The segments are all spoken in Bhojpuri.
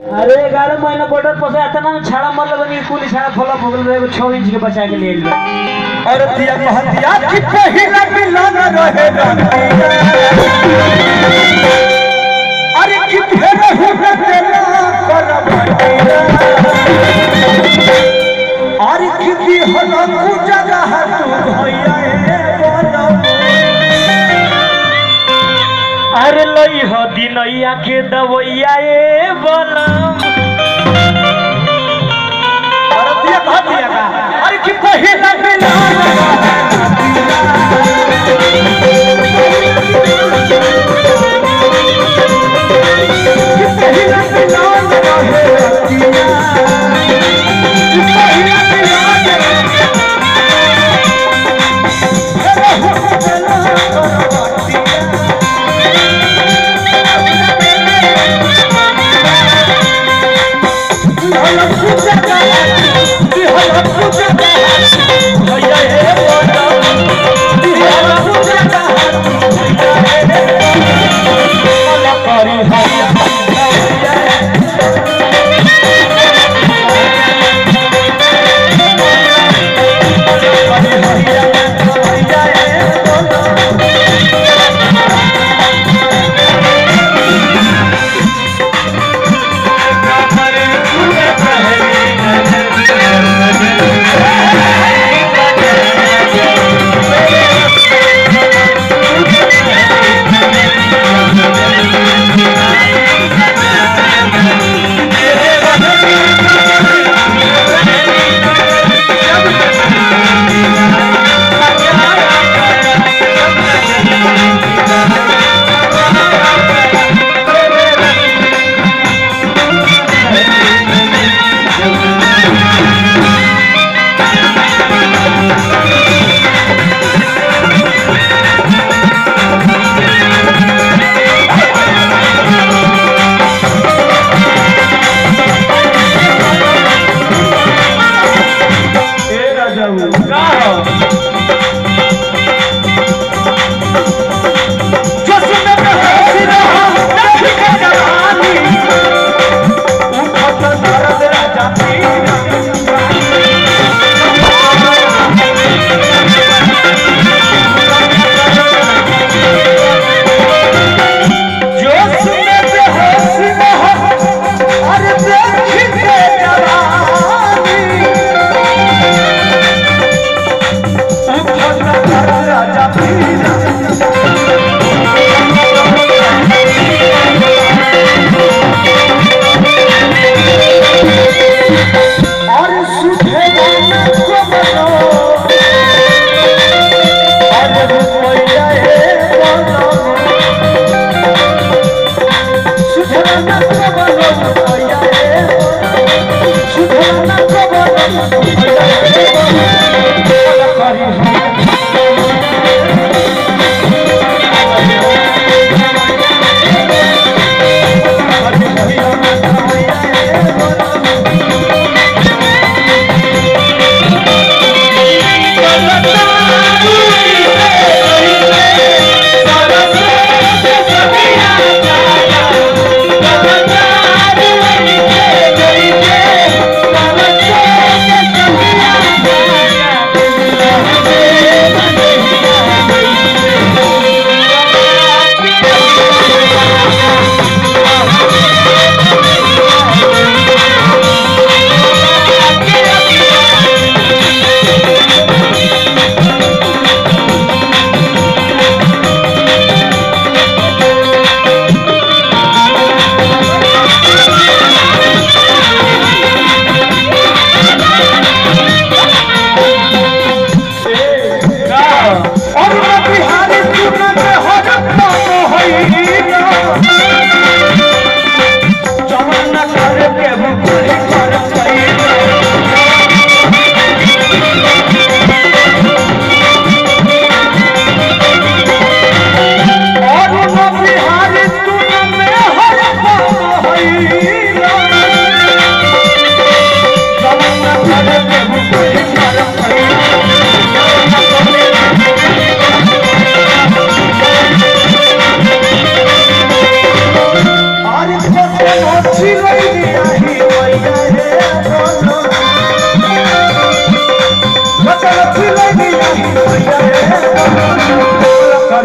अरे 11 महीना बॉर्डर पर से इतना छाड़ा मर लगे कुल छाड़ा फला भगल रहे 6 इंच के बचा के ले लिया और दिया कहतिया कि पहिला मिलन रहे अरे कि फेर हुए तेरा करबटिया अरे कि दी हला कु जगह तू भैया ए बोलो अरे लई हो दिनैया के दवैया ए बलम और दिया कहतिया का अरे कि पहिला मिलन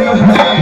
गई